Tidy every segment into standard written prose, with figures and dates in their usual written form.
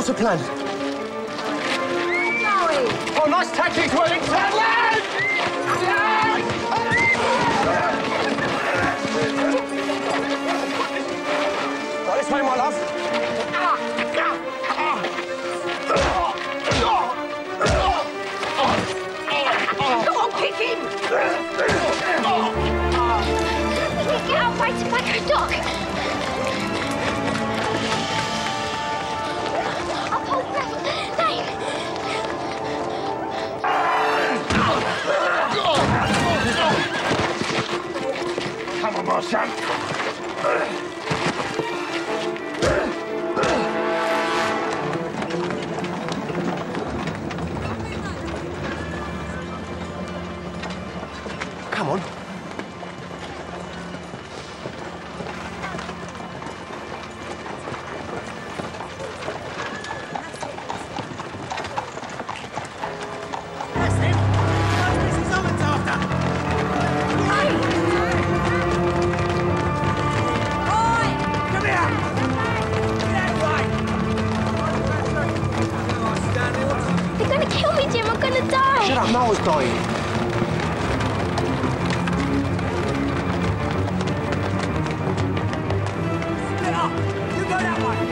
What's the plan? Oh, nice tactics, Wellington! Land! Land! Right, this way, my love. Come on, kick him! Get out, fight to back her dog. I'll pull breath. Name. Come on, my son. Come on. That's him. That's Mrs Holland after. Oi! Come here! Get right! They're gonna kill me, Jim. I'm gonna die. Shut up, Noel's dying. Split up! You go that way!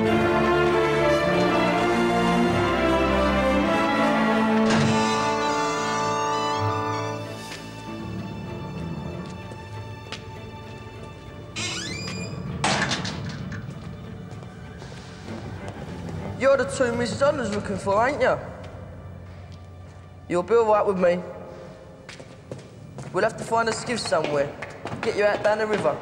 You're the two Mrs Holland's looking for, ain't you? You'll be all right with me. We'll have to find a skiff somewhere. Get you out down the river.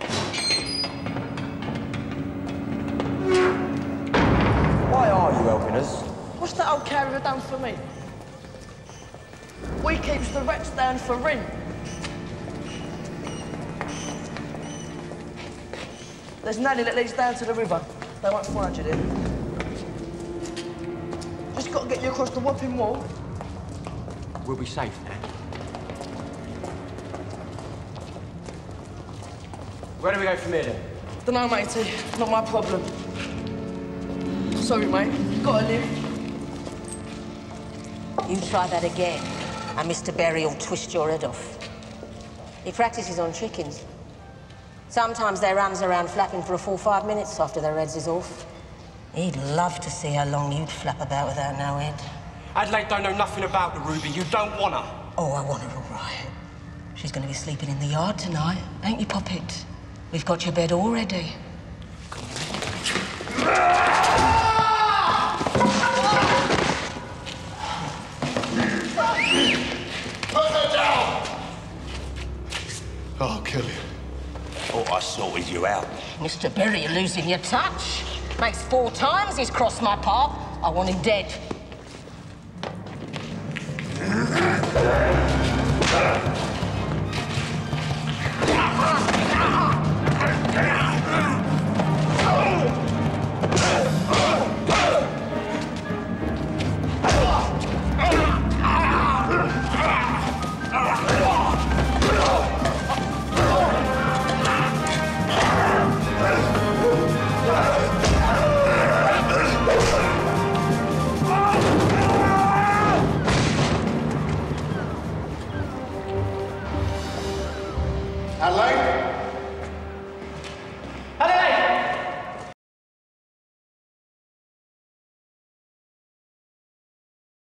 Why are you helping us? What's that old carrier done for me? We keeps the rats down for rent. There's an alley that leads down to the river. They won't find you there. Just got to get you across the whopping wall. We'll be safe now. Where do we go from here, then? Dunno, matey. Not my problem. Sorry, mate. Gotta live. You try that again, and Mr. Berry will twist your head off. He practices on chickens. Sometimes they runs around flapping for a full 5 minutes after their heads is off. He'd love to see how long you'd flap about without no head. Adelaide don't know nothing about the Ruby. You don't want her. Oh, I want her all right. She's going to be sleeping in the yard tonight, ain't you, Poppet? We've got your bed all ready. Put her down! I'll kill you. Thought I sorted you out. Mr. Berry, you're losing your touch. Makes 4 times he's crossed my path. I want him dead.